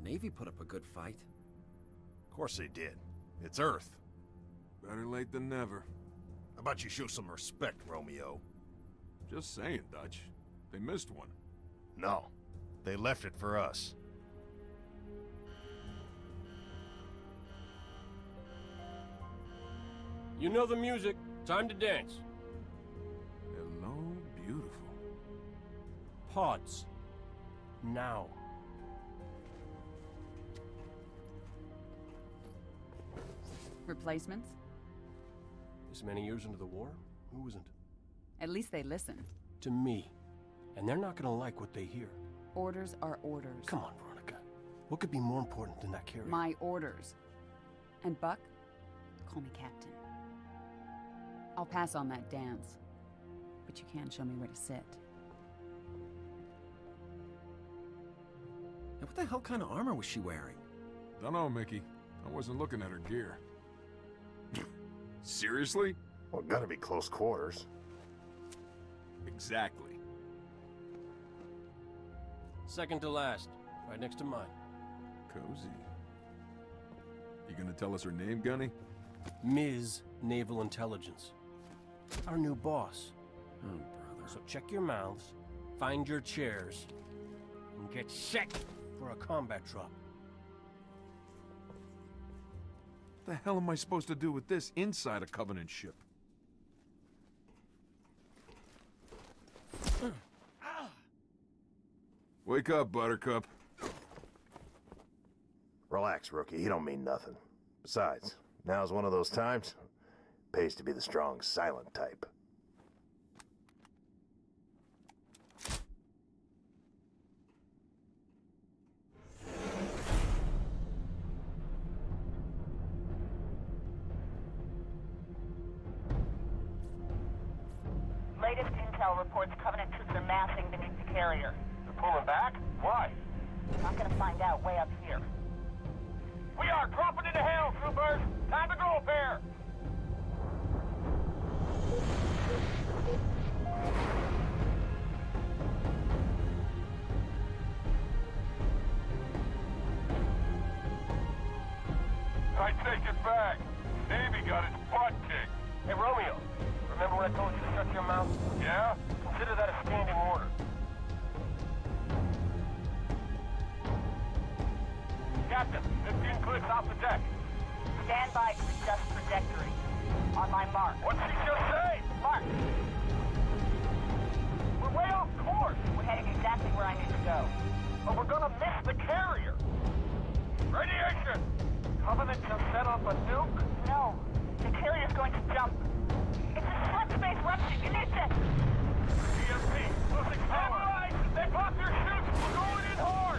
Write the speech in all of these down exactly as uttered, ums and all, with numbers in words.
Navy put up a good fight. Of course they did. It's Earth. Better late than never. How about you show some respect, Romeo? Just saying, Dutch. They missed one. No. They left it for us. You know the music. Time to dance. Hello, beautiful. Pods. Now. Replacements? This many years into the war, who isn't? At least they listen. To me. And they're not gonna like what they hear. Orders are orders. Come on, Veronica. What could be more important than that carrier? My orders. And Buck, call me Captain. I'll pass on that dance. But you can show me where to sit. And what the hell kind of armor was she wearing? Dunno, Mickey. I wasn't looking at her gear. Seriously? Well, gotta be close quarters. Exactly. Second to last. Right next to mine. Cozy. You gonna tell us her name, Gunny? Miz Naval Intelligence. Our new boss. Oh, brother. So check your mouths, find your chairs, and get set for a combat drop. What the hell am I supposed to do with this inside a Covenant ship? Wake up, Buttercup. Relax, rookie. He don't mean nothing. Besides, now's one of those times. Pays to be the strong, silent type. Latest intel reports Covenant troops are massing beneath the carrier. They're pulling back? Why? Not gonna find out way up here. We are dropping into hell, troopers! Time to go, pair! I take it back. Navy got its butt kicked. Hey, Romeo. Remember when I told you to shut your mouth? Yeah? Consider that a standing order. Captain, fifteen clicks off the deck. Stand by to adjust trajectory. On my mark. What'd she just say? Mark. We're way off course. We're heading exactly where I need to go. But we're gonna miss the carrier. Radiation! Covenant just set off a nuke? No. The carrier's going to jump. It's a slip space rupture. You need to... E M P, losing power. Right. They popped their chutes. We're going in hard.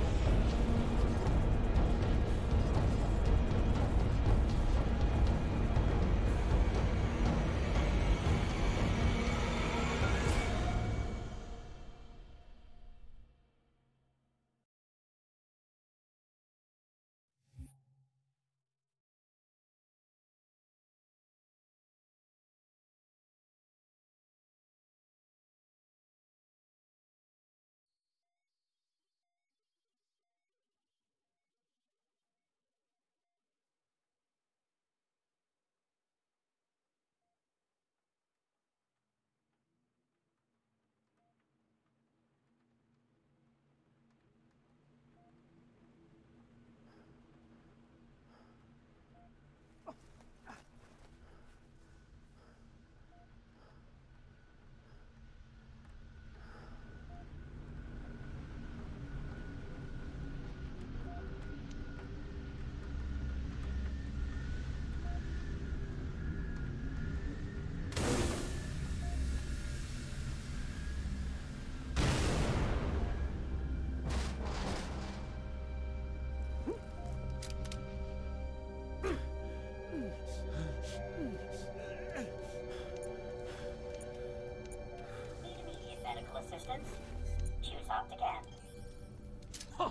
Assistance? Choose opt again. Huh.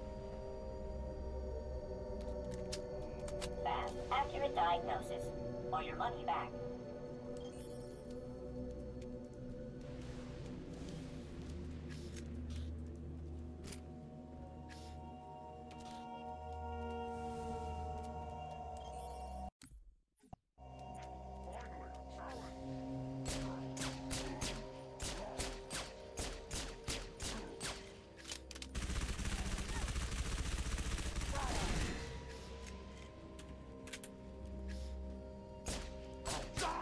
Fast, accurate diagnosis. or your money back. Die!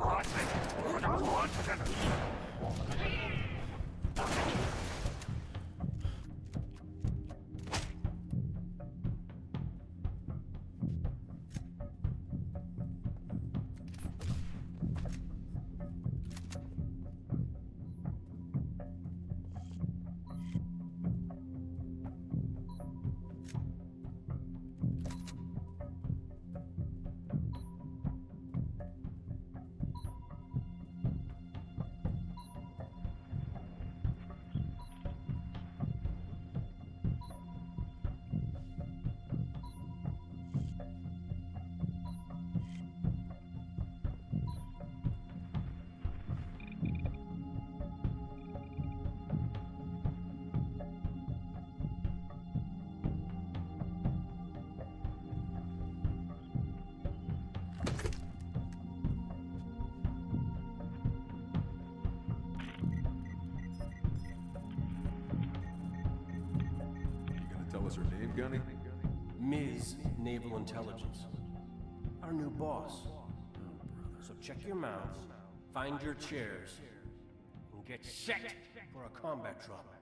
Tell us her name, Gunny? Miz Naval Intelligence. Our new boss. So check your mouths, find your chairs, and get set for a combat drop.